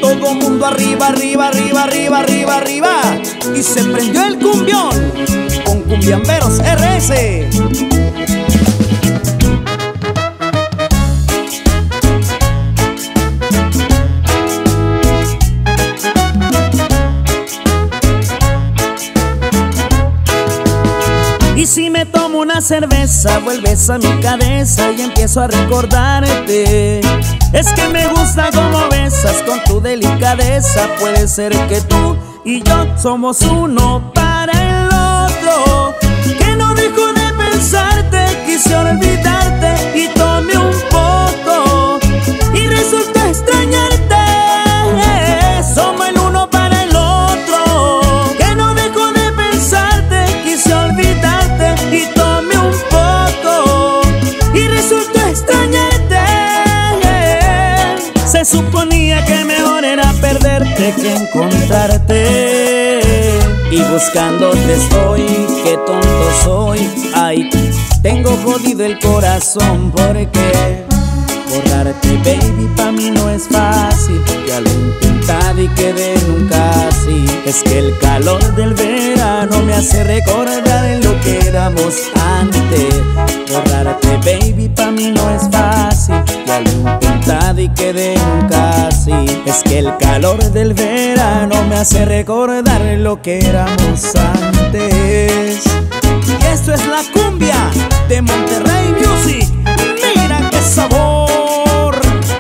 Todo mundo arriba, arriba, arriba, arriba, arriba, arriba. Y se prendió el cumbión con Cumbiamberos RS. Y si me tomo una cerveza, vuelves a mi cabeza y empiezo a recordarte. Es que me gusta como besas con tu delicadeza. Puede ser que tú y yo somos uno para el otro. Que no dejo de pensarte, quisiera olvidarte y tomé un poco y resulta extrañarte. Somos el uno para el otro. Que no dejo de pensarte, quisiera olvidarte y tomé un poco y resulta extrañarte. Se suponía que mejor era perderte que encontrarte. Y buscándote estoy, qué tonto soy. Ay, tengo jodido el corazón porque borrarte, baby, pa' mí no es fácil. Ya lo he intentado y quedé en un casi. Es que el calor del verano me hace recordar en lo que éramos antes. Borrarte, baby, pa' mí no es fácil. Ya lo he intentado y quedé en un casi. Es que el calor del verano me hace recordar en lo que éramos antes. Y esto es la cumbia de Monterrey Music. Mira qué sabor.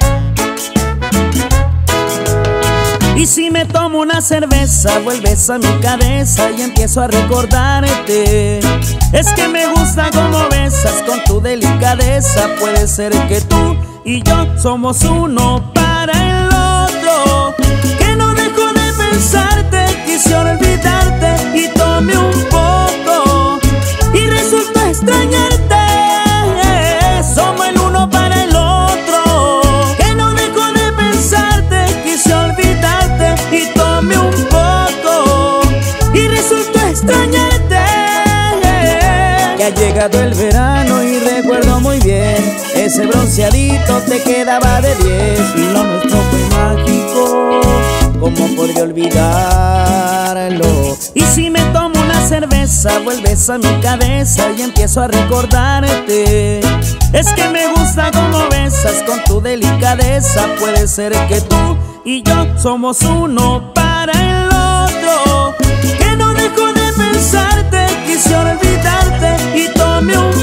Y si me tomo una cerveza, vuelves a mi cabeza y empiezo a recordarte. Es que me gusta como besas con tu delicadeza. Puede ser que tú y yo somos uno para el otro. Que no dejo de pensarte, quisiera olvidarte y tomé un poco y resulta extrañarte. Somos el uno para el otro. Que no dejo de pensarte, quisiera olvidarte y tomé un poco y resulta extrañarte. Que ha llegado el verano y recuerdo muy bien, ese bronceadito te quedaba de 10. Y lo nuestro fue mágico, ¿cómo podría olvidarlo? Y si me tomo una cerveza, vuelves a mi cabeza y empiezo a recordarte. Es que me gusta como besas con tu delicadeza. Puede ser que tú y yo somos uno para el otro. Que no dejo de pensarte, quisiera olvidarte y tomé un